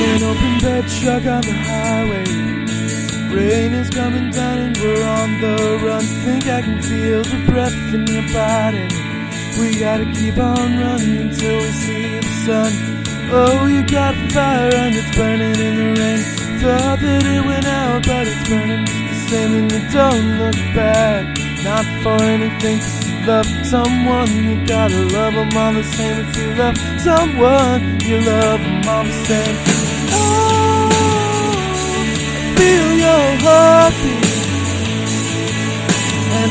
an open bed truck on the highway. Rain is coming down and we're on the run. Think I can feel the breath in your body. We gotta keep on running until we see the sun. Oh, you got a fire and it's burning in the rain. Thought that it went out, but it's burning just the same. And you don't look back, not for anything. 'Cause you love someone, you gotta love them all the same. If you love someone, you love them all the same. Oh, I feel your heartbeat. And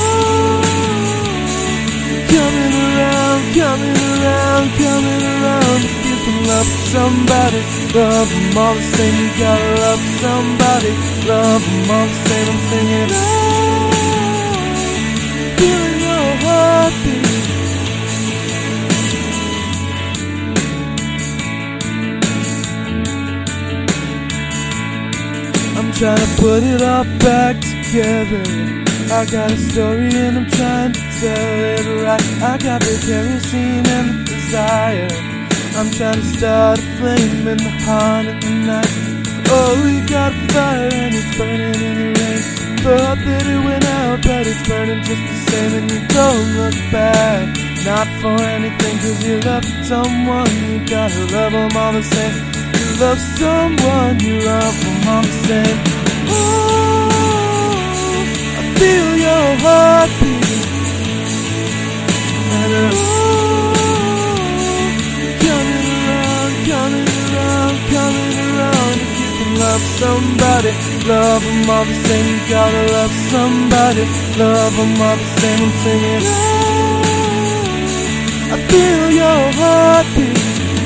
coming around, coming around, coming around. If you can love somebody, love them all the same. You gotta love somebody, love them all the same. I'm singing, oh, feeling your heartbeat. I'm trying to put it all back together. I got a story and I'm trying to tell it right. I got the kerosene and the desire. I'm trying to start a flame in the heart of the night. Oh, you got a fire and it's burning in the rain. Thought that it went out, but it's burning just the same. And you don't look back, not for anything. 'Cause you love someone, you gotta love them all the same. You love someone, you love them all the same. Oh, feel your heartbeat. And coming around, coming around, coming around. If you can love somebody, love them all the same. You gotta love somebody, love them all the same. I'm singing, oh, I feel your heartbeat.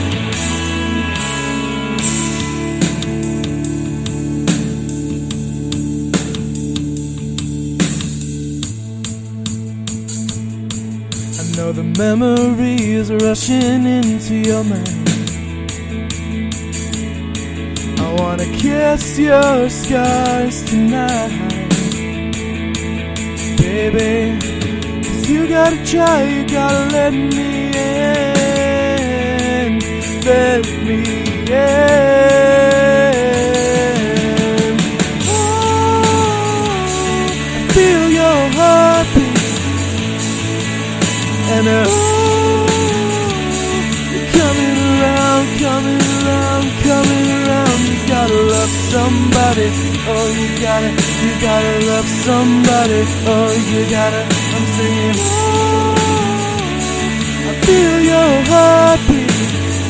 Know the memories rushing into your mind. I wanna kiss your scars tonight, baby. 'Cause you gotta try, you gotta let me in, let me in. Oh, I feel your heartbeat. And you're coming around, coming around, coming around. You gotta love somebody. Oh, you gotta love somebody. Oh, you gotta. I'm singing, oh, I feel your heartbeat.